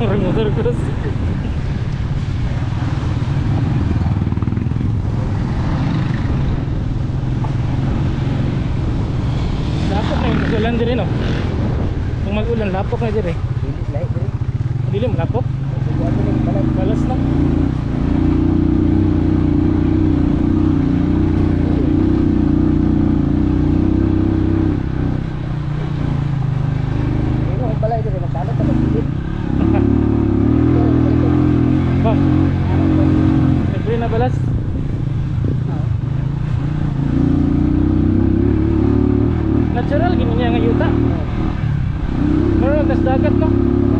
Orang motor cross. Lapok na yung ulan din no. Kung mag-ulan lapok na din eh. Dilim lapok. Balas na. Ba? Libre na balas? Natural gini niya nga yuta. Pero ang dagat no?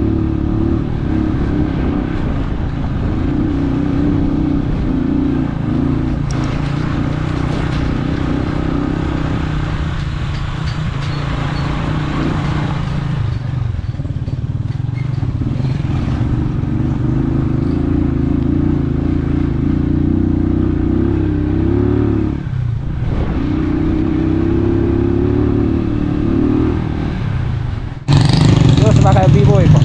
Kayak B-boy po.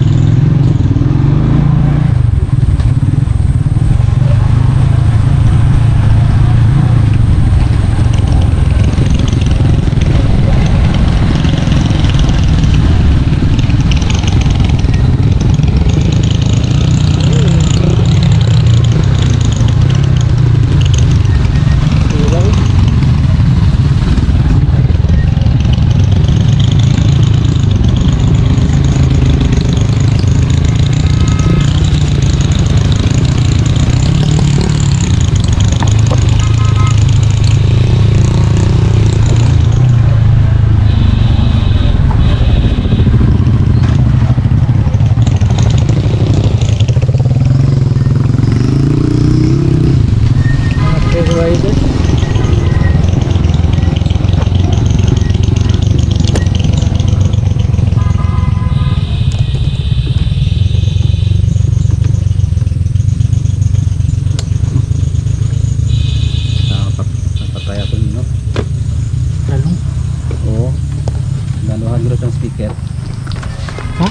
Speaker. Hah?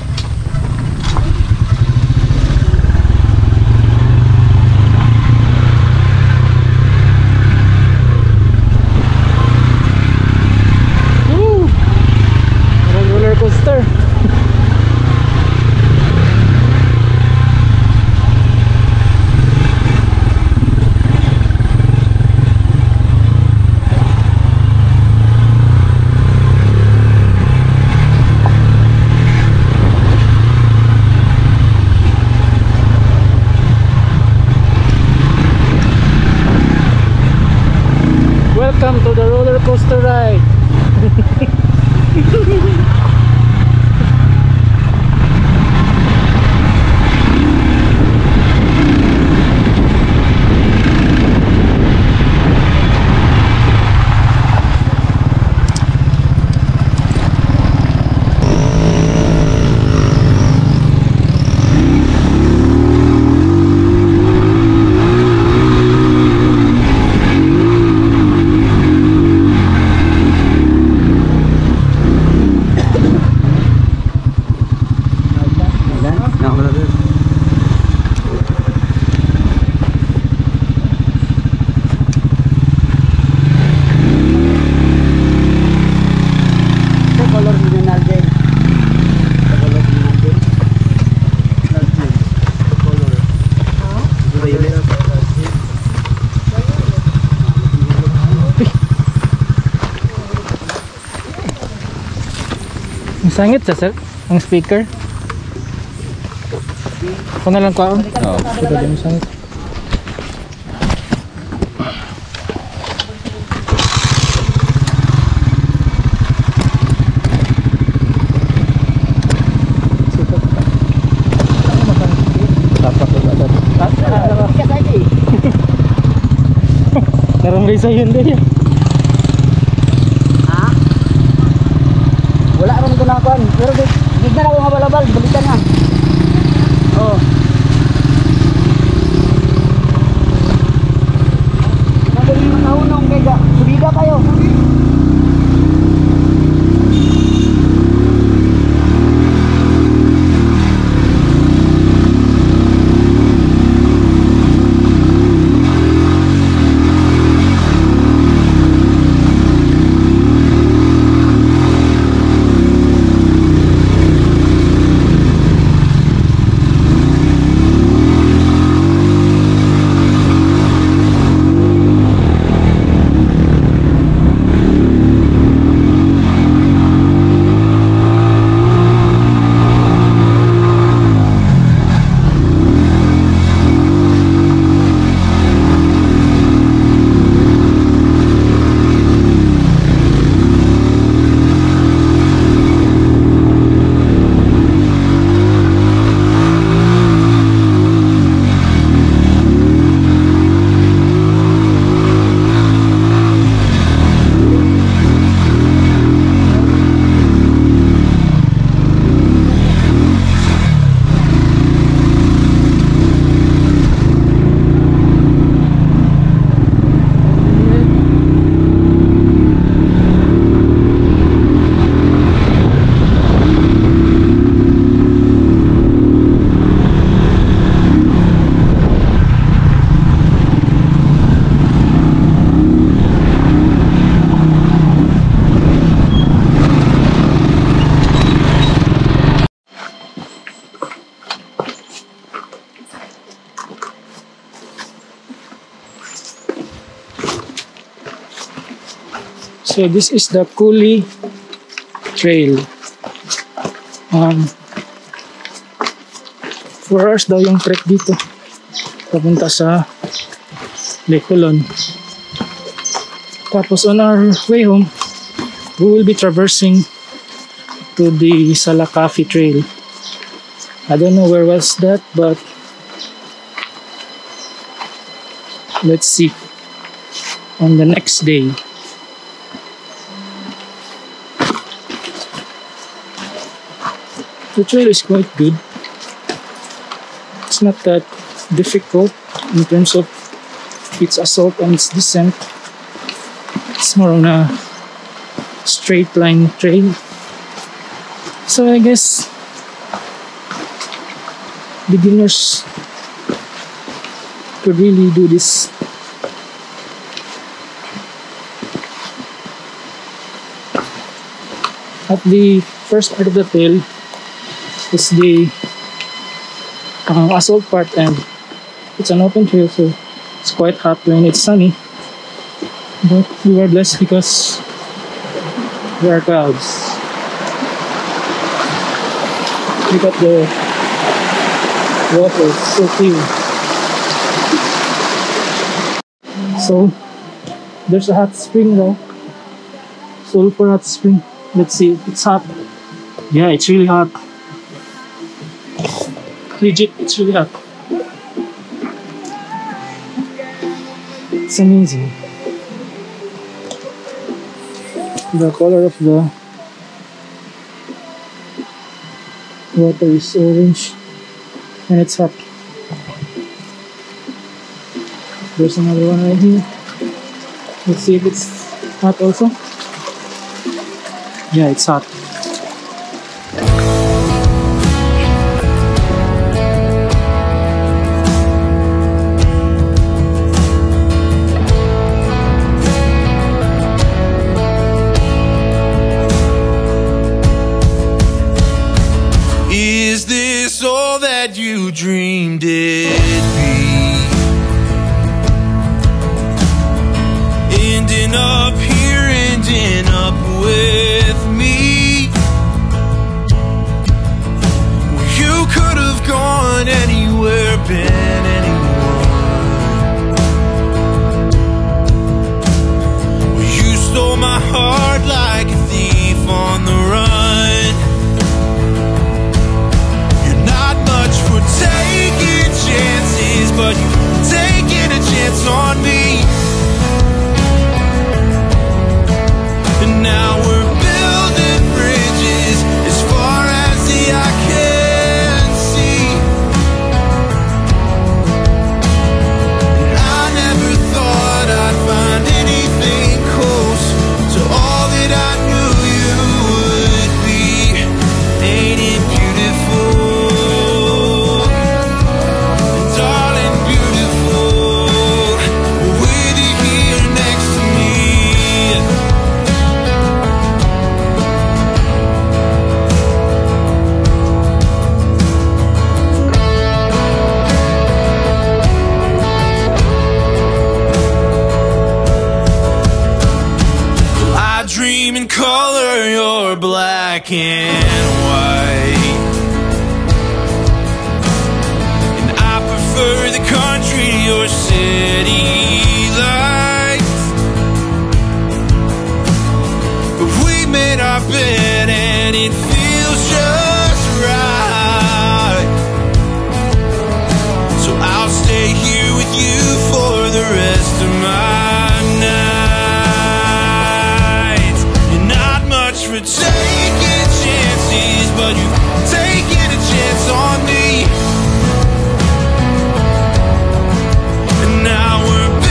Roller coaster. Welcome to the roller coaster ride. Sangit sa sir, ang speaker. Kung na lang kwaon. Oo. Sudah din sangit. Karang risa yun din ya. Ha? Wala ron ko na kuan. Pero di na ako mabalabal, balikan na. Oh. Naging makahunong kaya subiga kayo. So this is the Cooley Trail. 4 hours daw yung trek dito papunta sa Lake Colon. Tapos on our way home, we will be traversing to the Salakafi Trail. I don't know where was that, but let's see on the next day. The trail is quite good. It's not that difficult in terms of its assault and its descent. It's more on a straight line trail. So I guess beginners could really do this. At the first part of the trail is the assault part, and it's an open trail, so it's quite hot when it's sunny, but we are blessed because there are clouds. Look at the water, it's so clear. So there's a hot spring now, sulfur hot spring. Let's see, it's hot. Yeah, it's really hot. Legit, it's really hot. It's amazing. The color of the water is orange and it's hot. There's another one right here. Let's see if it's hot also. Yeah, it's hot. Is this all that you dreamed it'd be? Ending up here, ending up with me. Well, you could have gone anywhere, been anyone. Well, you stole my heart like a thief on the run. For taking chances, but you're taking a chance on me. And now we're building bridges as far as the eye can see. And I never thought I'd find anything close to all that I knew you would be. Ain't it beautiful? Dream in color, you're black and white. And I prefer the country to your city lights. But we made our bed and it feels just right. So I'll stay here with you for the rest of my night. For taking chances, but you've taken a chance on me. And now we're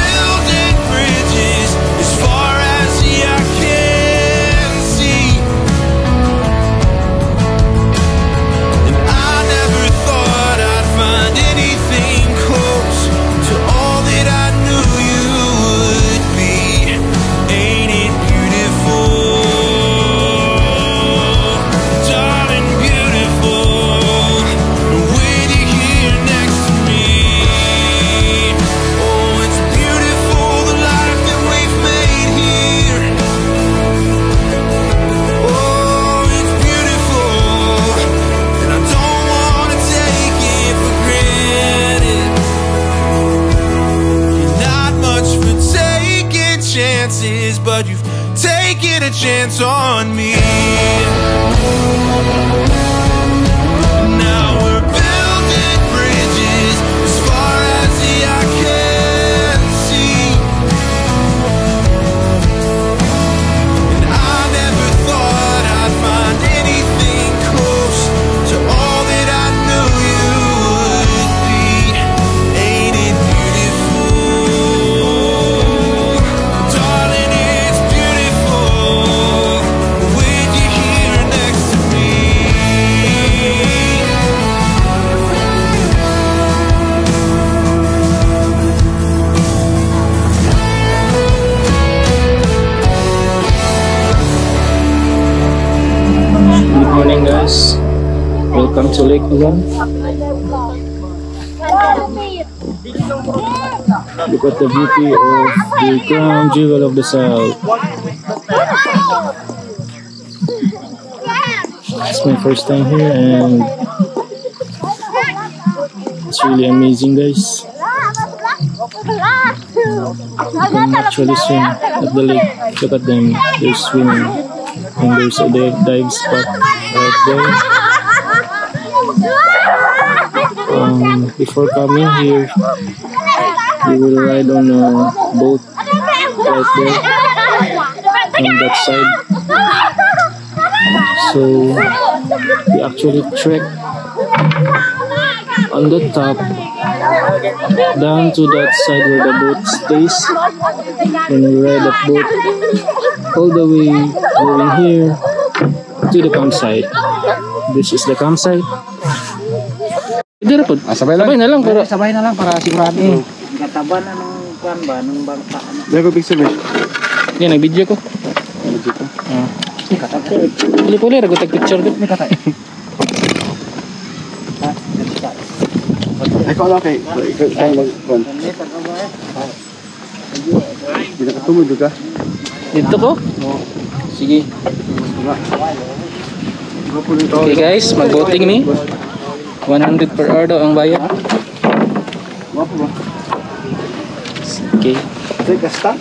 to Lake Ulan. Look at the beauty of the crown jewel of the south. It's my first time here and it's really amazing, guys. You can actually swim at the lake. Look at them, they're swimming. And there's a dive spot right there. Before coming here, you will ride on a boat right there on that side. So you actually trek on the top down to that side where the boat stays, and you ride that boat all the way going here to the campsite. This is the campsite. Sabay na lang para sigurado. Kataba na ng kuan ba ng bangka. Dahil ko picture ba? Yan, nag-video ko. Puli-puli, rago tag-picture ko. Ikaw lang kay mag-run. Hindi na katumod ka? Dito ko? Sige. Okay guys, mag-voting ni. 100 per hour daw ang bayad. Okay. Kasta?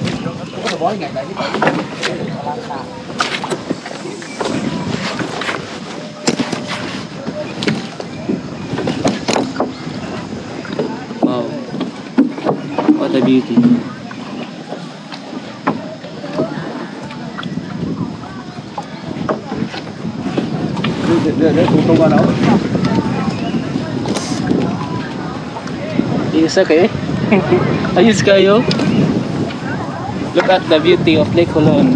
Wow. What a beauty. Tutungan ako. Isa kayo. Ayos kayo. Look at the beauty of Lake Colon.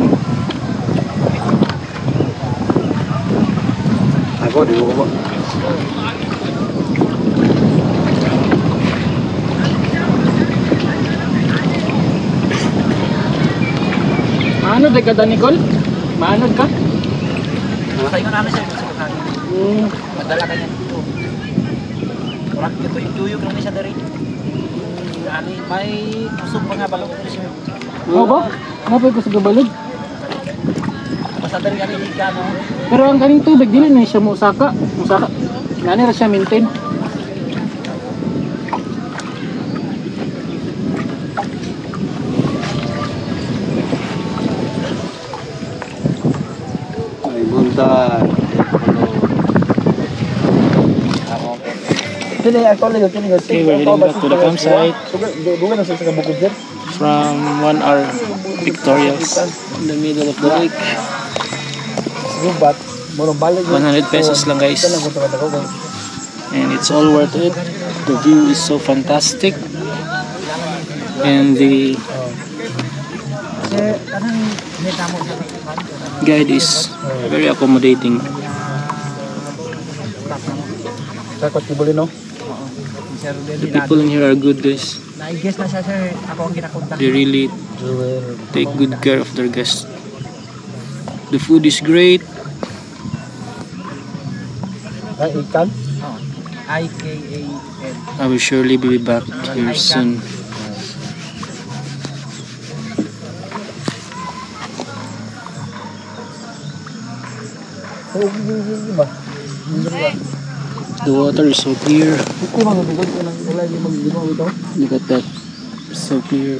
Ako, di ko ba? Maanod ka da, Nicole? Maanod ka? Sayo namin siya sa kanya. Madala kanya dito. Orang ito yung lang siya dari. Ani may kusog pa nga bago ko siya. Oo ba? Ano pa yung gabalod? Basta dari kami ka no. Pero ang kaning tubig dili na siya musaka. Nani ra siya maintain. Ay, bunta. Sini actually kini guys. Okay, we're heading back to the campsite Bukan na sa bukod sir. from 1 hour pictorials in the middle of the lake. Gubat, mo balik 100 pesos lang guys. And it's all worth it. The view is so fantastic. And the guide is very accommodating. Takot tibuli no. The people in here are good guys. Na-guess na siya sir, ako ang ginakontak. They really take good care of their guests. The food is great. Ay, ikan? I-K-A-N. I will surely be back here soon. The water is so clear. Look at that. So clear.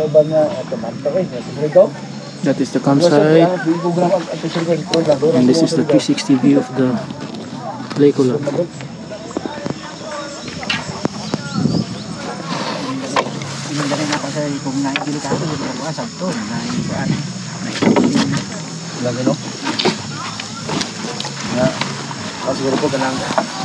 That is the campsite. And this is the 360 view of the Lake Ulan. Pinagaling ako sa kung naikilikado yung mga sabto na ikaan. Lagi no? Ya. Siguro po ganang.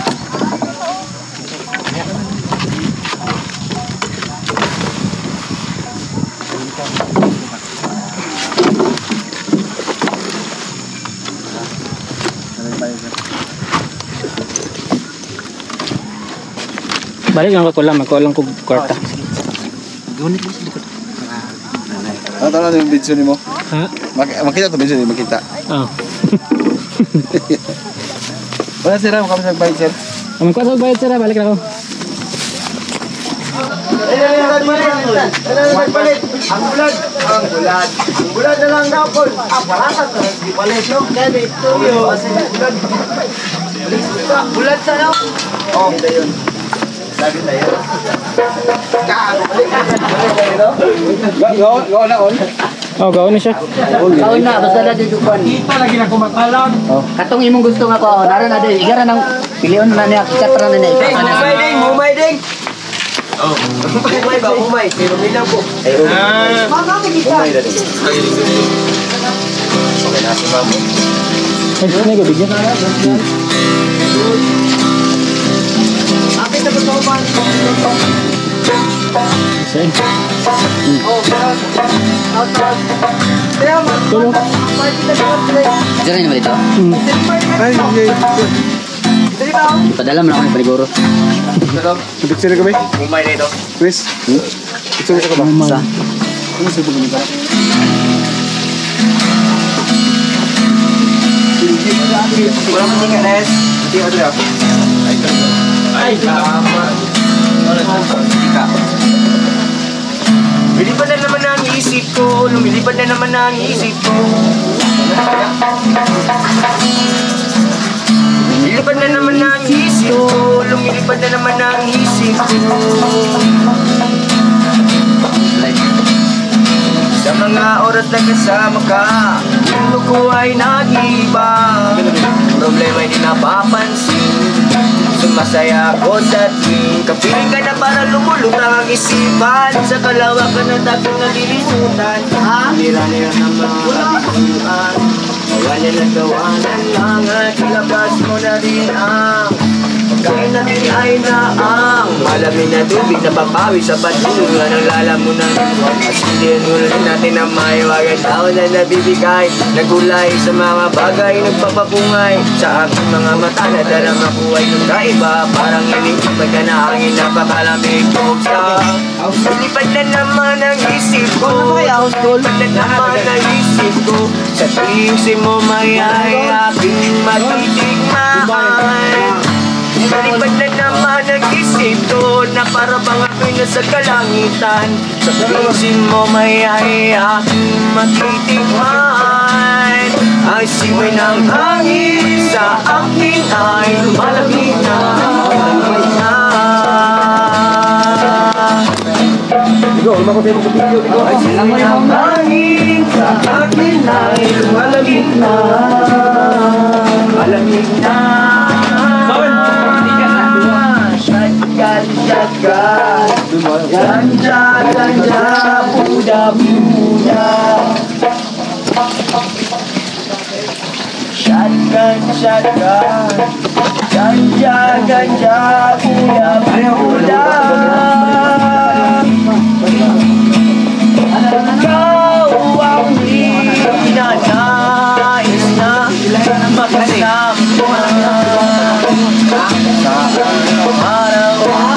Balik lang ko lang, magkulang ko kwarta. Gunit mo sa likod. Ano tala yung video ni mo? Ha? Makita to video ni makita. Oh. Wala sir, kami sa bike sir. Kami ko bayad sir, balik na ako. Nagpalit. Ang bulad na lang daw po. Parasa to, di palit no. Kaya ito yun. Bulad sa no? Oo, ito yun. Sabi tayo. Gaon na on. Oh, gawin na siya. Kaon na, basta na dudukan. Kita lagi na kumatalan. Katong imong gusto nga ko, nara na din. Igara nang pilion na niya, katra na niya. Mumay ding. Oh. Umay ba? Umay. Pero bilang po. Umay na din. Okay na si Mamo. Ay, saan ko bigyan? Apit na ba ito man? Saan? Tulong. Diyan na naman ito. Ay, Padala mo na ako ng paliguro. picture kami? Umay na ito. Chris? Picture ka ba? Sa? Ano sa ito ba? Wala mo tingin, Nes. Tingin ko dito. Ay, salamat. Lumilipad na naman ang isip ko. Lumilipad na naman ang isip ko. Lumilipad na naman ang isip ko. Lumilipad na naman ang isip ko. Sa mga oras na kasama ka, mundo ko ay nag-iba. Problema ay di napapansin. Sumasaya ako sa tuwing kapiling ka na para lumulutang ang isipan. Sa kalawakan na dating nalilimutan, nira-nira ng mga kabiguan. Gawanan at gawanan lang at ilabas mo na rin ang pagkain natin ay naang malamin na tubig na papawi sa patulungan ang lalamunan. At sindihan natin ang maiwagan tao na nabibigay nagulay sa mga bagay nagpapapungay sa aking mga mata na dala makuhay ng kaiba. Parang inipag ka na hangin napakalamig ko sa lipad na naman ang isip ko. Lipad na naman ang isip ko. Sa tingin mo may ay aking matitigmaan. Lipad na naman ang isip ko na para bang ako'y nasa kalangitan. Sa tingin mo may ay aking matitigmaan. Ang siway ng hangin sa akin ay lumalamig na. Digo, lumako tayo sa video, Digo. Ang siway ng hangin sa akin ay lumalamig na. Malamig na. Ganja, ganja, puda, puda. Shotgun, shotgun. Ganja, ganja, puda, puda. Ikaw ang ninanais na makasama sa araw.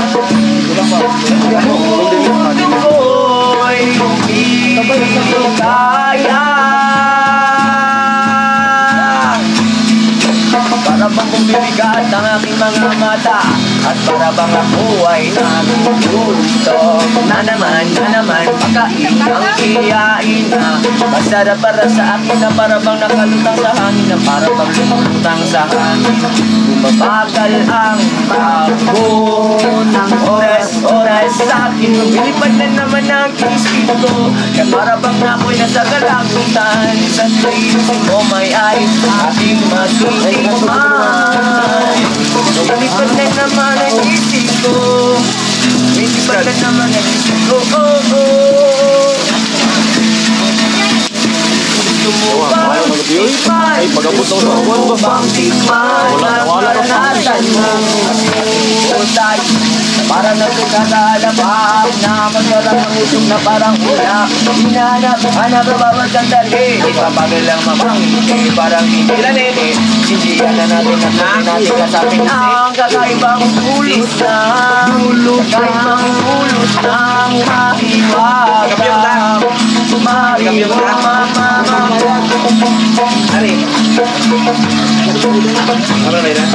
Kaya para bang bumibigat ang aking mga mata at para bang ako ay nagugulto na naman pagkain ang iyain na masarap para sa akin na para bang nakalutang sa hangin na para bang lumulutang sa hangin. Bumabagal ang takbo ng oras sa akin. Lumilipad na naman ang isip ko na para bang ako'y nasa kalangitan. Sa isip mo may ay aking matitikman. Lumilipad na naman ang isip ko. Lumilipad na naman ang isip ko. Ay, pag-abot ako sa buwan ba? Bang tikman at maranasan mo Usay para nagkakalalabak na masarap ang usok na parang ulap. Hinanap, hanap ang bawat sandali. Ipapagal lang mamangiti, parang hindi lanene. Sindihan na natin at natin kasapin ang kakaibang dulot ng kakaibang dulot ng mahiwaga. Mario Mama. Hari. Apa beda?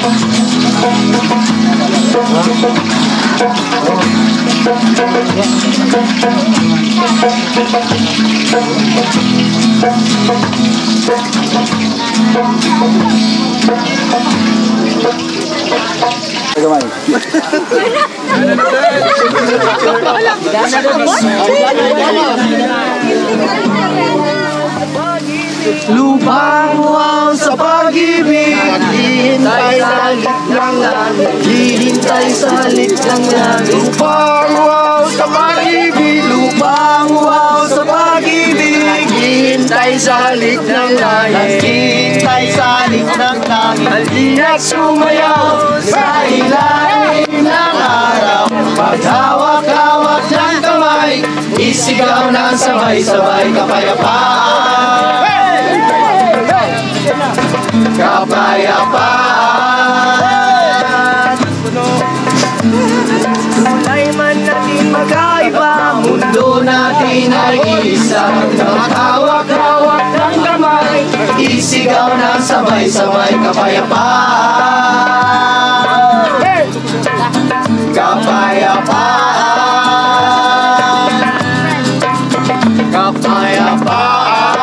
Lupang wow sa pag-ibig, hihintay sa halik ng langit, hihintay sa halik ng langit. Lupang wow sa pag-ibig, lupang wow sa pag-ibig, hihintay sa halik ng langit, hihintay sa halik ng langit. Halina't sumayaw sa ilalim ng araw, paghawak-hawak ng kamay, isigaw ng sabay-sabay kapayapaan. Kapayapaan. Tunay man natin magkaiba, mundo natin ay isa. Hawak-hawak ng kamay, isigaw ng sabay-sabay kapayapaan. Kapayapaan. Kapayapaan.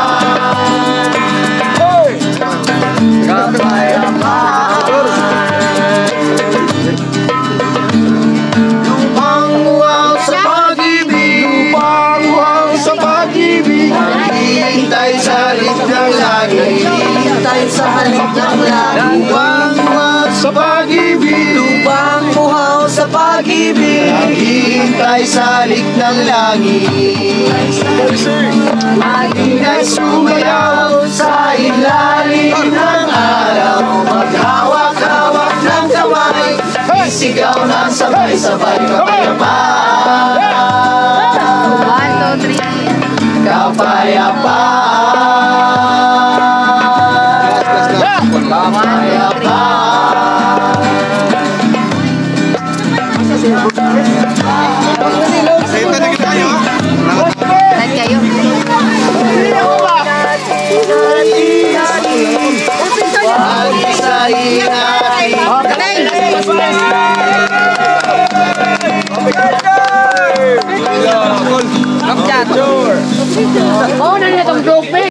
Lupang wow sa pag-ibig, lupang wow sa pag-ibig, hihintay sa halik ng langit, hihintay sa halik ng langit. Lupang wow sa pag-ibig, lupang wow sa pag-ibig, hihintay sa halik ng langit. Halina't sumayaw sa ilalim ng araw, maghawak-hawak ng kamay, isigaw ng sabay-sabay kapayapaan. 1, 2, 3. Kapayapaan. Kapayapaan. Lahat kayo. Oh, nandiyan itong trophy.